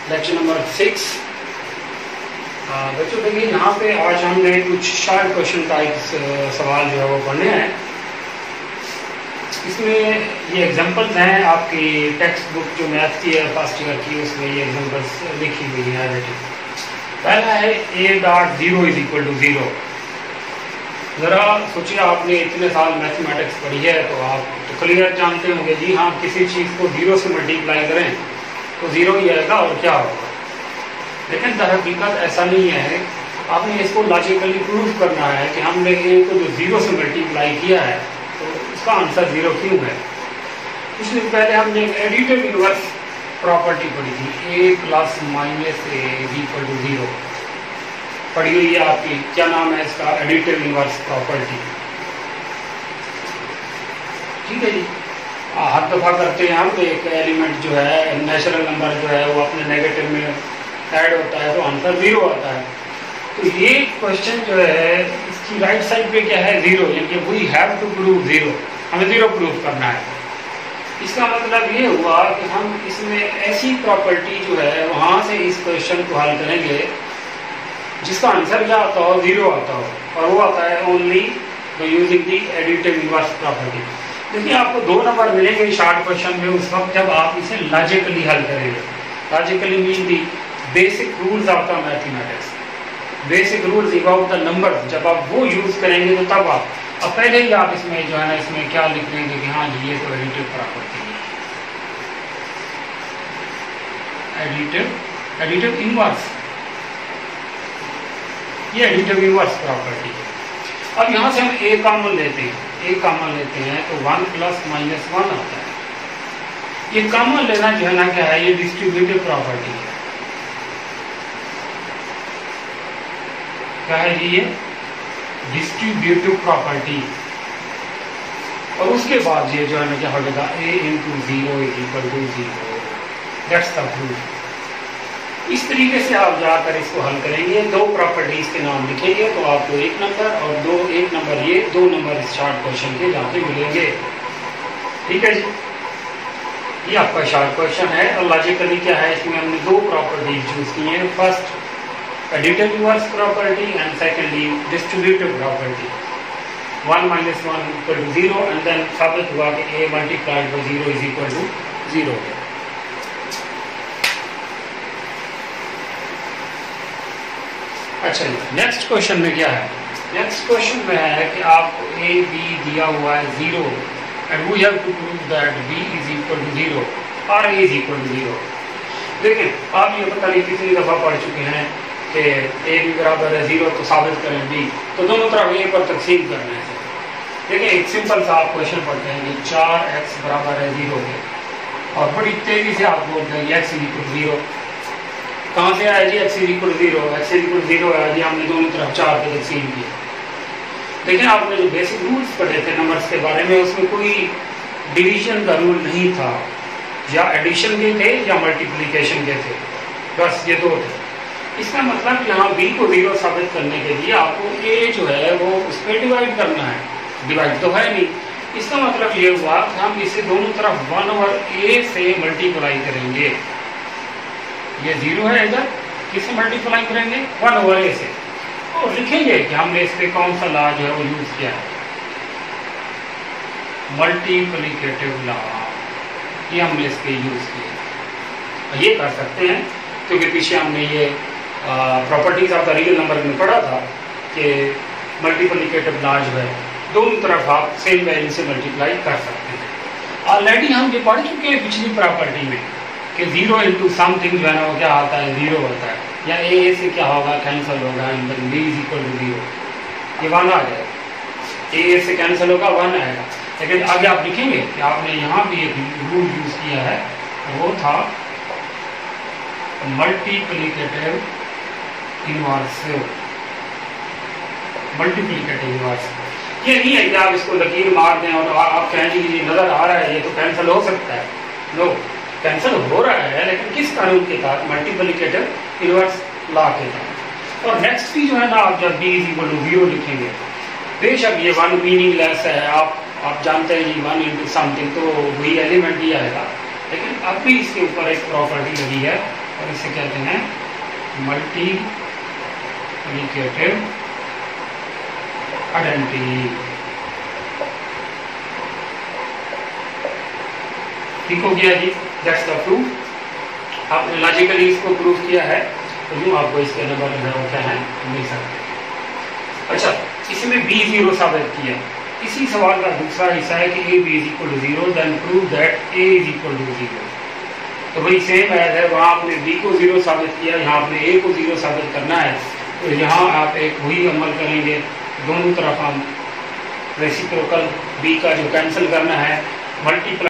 Lecture number 6. بچوں دیکھیے یہاں پہ آج ہم نے کچھ شارٹ کوشچن ٹائپ سوال جو ہے وہ پڑھنے ہیں. اس میں یہ ایگزامپلز ہیں آپ کی ٹیکسٹ بک جو میتھ کی ہے فرسٹ ایئر کی, اس میں یہ ایگزامپلس لکھی ہوئی ہیں. پہلا ہے a.0 = 0. ذرا سوچیے آپ نے اتنے سال میتھمیٹکس پڑھی ہے تو آپ تو کلیئر جانتے ہوں گے جی ہاں کسی چیز کو 0 سے ملٹیپلائی کریں تو 0 ہی آئے گا اور کیا ہوگا. لیکن در حقیقت ایسا نہیں ہے. آپ نے اس کو لاجیکلی پروف کرنا ہے کہ ہم نے a کو جو 0 سے ملٹیپلائی کیا ہے تو اس کا آنسر 0 کیوں ہے. کچھ دن پہلے ہم نے ایڈیٹو انورس پراپرٹی پڑھی تھی, a + - a = 0 پڑھی ہوئی ہے آپ کی. کیا نام ہے اس کا؟ Additive inverse property. ٹھیک ہے جی. ہر دفعہ کرتے ہیں ہم ایک ایلیمنٹ جو ہے نیچرل نمبر جو ہے وہ اپنے نیگیٹو میں ایڈ ہوتا ہے تو آنسر 0 آتا ہے. تو یہ کوشچن جو ہے اس کی رائٹ سائڈ پہ کیا ہے 0, یعنی کہ وی ہیو ٹو پروو 0, ہمیں 0 پروف کرنا ہے. اس کا مطلب یہ ہوا کہ ہم اس میں ایسی پراپرٹی جو ہے وہاں سے اس کوشچن کو حل کریں گے جس کا آنسر کیا آتا ہو 0 آتا ہو, اور وہ آتا ہے only using the additive inverse property. دیکھیے آپ کو 2 نمبر ملیں گے شارٹ کوشچن میں اس وقت جب آپ اسے لاجیکلی حل کریں گے. لاجیکلی مین the basic rules of the mathematics, basic rules about the number. جب آپ وہ یوز کریں گے تو تب آپ اب پہلے ہی آپ اس میں جو ہے نا اس میں کیا لکھ لیں گے کہ ہاں جی یہ تو ایڈیٹو پراپرٹی ہے, ایڈیٹو انورس, یہ ایڈیٹو انورس پراپرٹی ہے. اب یہاں سے ہم a کامن لیتے ہیں تو 1 + - 1 آتا ہے. یہ کامن لینا جو ہے نا کیا ہے یہ ڈسٹریبیوٹیو پراپرٹی ہے. کیا ہے جی یہ ڈسٹریبیوٹیو پراپرٹی. اور اس کے بعد یہ جو ہے نا کیا ہو جائے گا a × 0 = 0. That's the proof. اس طریقے سے آپ جا کر اس کو حل کریں گے. 2 پراپرٹیز کے نام لکھیں گے تو آپ کو 1 نمبر اور 1 نمبر یہ 2 نمبر اس شارٹ کوشچن کے جا کے ملیں گے. ٹھیک ہے جی. یہ آپ کا شارٹ کوشچن ہے. اور لاجیکلی کیا ہے اس میں ہم نے 2 پراپرٹیز یوز کی ہیں. First additive inverse property and secondly distributive property. 1 - 1 = 0 and then ثابت ہوا کہ a × 0 = 0. اچھا جی. نیکسٹ کوشچن میں کیا ہے؟ نیکسٹ کوشچن میں ہے کہ آپ کو a b دیا ہوا ہے 0 and we have to prove that b = 0 اور a = 0. دیکھیں آپ یہ پتہ نہیں کتنی دفعہ پڑھ چکے ہیں کہ a بھی برابر ہے 0 تو ثابت کریں b, تو دونوں طرف a پر تقسیم کرنا ہے. دیکھیں ایک سمپل سا آپ کوشچن پڑھتے ہیں کہ 4x = 0 ہے اور بڑی تیزی سے آپ بولتے ہیں x = 0. کہاں سے آیا جی x = 0؟ x = 0 ہے جی ہم نے دونوں طرف 4 پہ تقسیم کیا. دیکھیں آپ نے جو بیسک رولز پڑھے تھے نمبرز کے بارے میں اس میں کوئی ڈویژن کا رول نہیں تھا, یا ایڈیشن کے تھے یا ملٹیپلیکیشن کے تھے, بس یہ 2 تھے. اس کا مطلب یہاں b کو 0 ثابت کرنے کے لیے آپ کو a جو ہے وہ اس پہ ڈیوائڈ کرنا ہے. ڈیوائڈ تو ہے نہیں. اس کا مطلب یہ ہوا کہ ہم اسے دونوں طرف 1/a سے ملٹیپلائی کریں گے. یہ 0 ہے ادھر, کس سے ملٹیپلائی کریں گے 1/a سے, اور لکھیں گے کہ ہم نے اس پہ کون سا لا جو ہے وہ یوز کیا ہے ملٹیپلیکیٹو لا. یہ ہم نے اس پہ یوز کیا. یہ کر سکتے ہیں کیونکہ پیچھے ہم نے یہ properties of the real number میں پڑھا تھا کہ ملٹیپلیکیٹو لا جو ہے دونوں طرف آپ سیم ویلیو سے ملٹیپلائی کر سکتے ہیں. آلریڈی ہم یہ پڑھ چکے ہیں پچھلی پراپرٹی میں کہ 0 × سم تھنگ جو ہے نا وہ کیا آتا ہے 0 ہوتا ہے, یا a سے کیا ہوگا کینسل ہوگا b = 0. یہ 1 آ جائے گا, a سے کینسل ہوگا 1 آئے گا. لیکن آگے آپ لکھیں گے کہ آپ نے یہاں بھی ایک رول یوز کیا ہے, وہ تھا ملٹیپلیکیٹو انورس. یہ نہیں ہے کہ آپ اس کو لکیر مار دیں اور آپ کہیں گے یہ نظر آ رہا ہے یہ تو کینسل ہو سکتا ہے. نو, کینسل ہو رہا ہے لیکن کس قانون کے تحت؟ ملٹیپلیکیٹو انورس لا کے تحت. اور نیکسٹ بھی جو ہے نا آپ جب b = 0 لکھیں گے, بے شک یہ 1 میننگ لیس ہے, آپ جانتے ہیں جی 1 × سم تھنگ تو وہی ایلیمنٹ ہی آئے گا, لیکن اب بھی اس کے اوپر ایک پراپرٹی لگی ہے और इसे कहते हैं मल्टीप्लिकेटिव आइडेंटिटी। ठीक हो गया जी, दैट्स द प्रूफ। आपने लॉजिकली इसको प्रूव किया है तो यूँ आपको इसके नंबर क्या है मिल सकते हैं। अच्छा, इसमें b0 साबित किया। इसी सवाल का दूसरा हिस्सा है कि a b is equal to 0, then prove that a is equal to 0। तो वही सेम है, वहाँ आपने b को 0 साबित किया, यहाँ आपने a को 0 साबित करना है। तो यहाँ आप एक वही अमल करेंगे, दोनों तरफ हम रेसिप्रोकल b का जो कैंसिल करना है, मल्टीप्लाई